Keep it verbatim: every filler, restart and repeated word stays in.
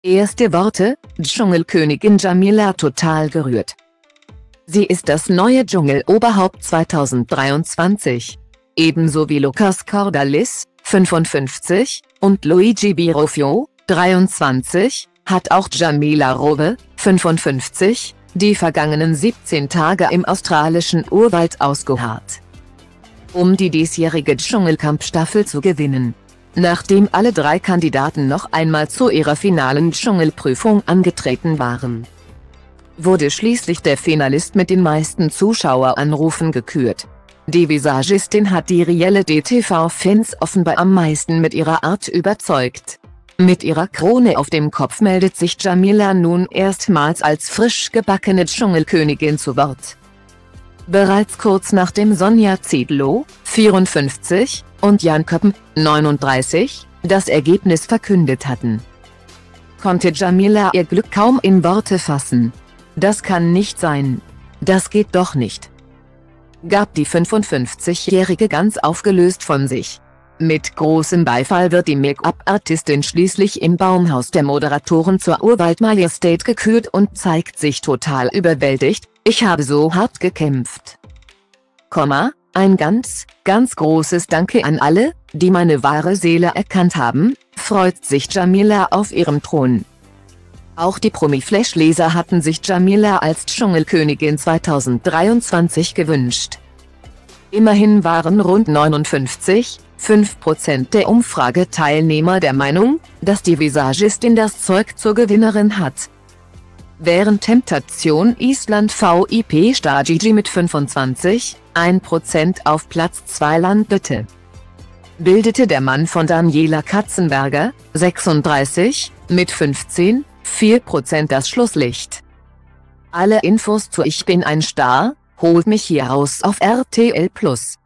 Erste Worte: Dschungelkönigin Jamila total gerührt. Sie ist das neue Dschungeloberhaupt zweitausenddreiundzwanzig. Ebenso wie Lucas Cordalis, fünfundfünfzig, und Luigi Birofio, dreiundzwanzig, hat auch Jamila Rowe, fünfundfünfzig, die vergangenen siebzehn Tage im australischen Urwald ausgeharrt, um die diesjährige Dschungelcamp-Staffel zu gewinnen. Nachdem alle drei Kandidaten noch einmal zu ihrer finalen Dschungelprüfung angetreten waren, wurde schließlich der Finalist mit den meisten Zuschaueranrufen gekürt. Die Visagistin hat die Reality-T V-Fans offenbar am meisten mit ihrer Art überzeugt. Mit ihrer Krone auf dem Kopf meldet sich Jamila nun erstmals als frisch gebackene Dschungelkönigin zu Wort. Bereits kurz nachdem Sonja Zietlow, vierundfünfzig, und Jan Köppen, neununddreißig, das Ergebnis verkündet hatten, konnte Jamila ihr Glück kaum in Worte fassen. „Das kann nicht sein. Das geht doch nicht“, gab die fünfundfünfzigjährige ganz aufgelöst von sich. Mit großem Beifall wird die Make-up-Artistin schließlich im Baumhaus der Moderatoren zur Urwaldmajestät gekürt und zeigt sich total überwältigt: „Ich habe so hart gekämpft. Komma, ein ganz, ganz großes Danke an alle, die meine wahre Seele erkannt haben“, freut sich Jamila auf ihrem Thron. Auch die Promi-Flash-Leser hatten sich Jamila als Dschungelkönigin zweitausenddreiundzwanzig gewünscht. Immerhin waren rund neunundfünfzig Komma fünf Prozent der Umfrageteilnehmer der Meinung, dass die Visagistin das Zeug zur Gewinnerin hat. Während Temptation Island V I P-Star Gigi mit fünfundzwanzig Komma eins Prozent auf Platz zwei landete, bildete der Mann von Daniela Katzenberger, sechsunddreißig, mit fünfzehn Komma vier Prozent das Schlusslicht. Alle Infos zu Ich bin ein Star, holt mich hier raus auf R T L plus.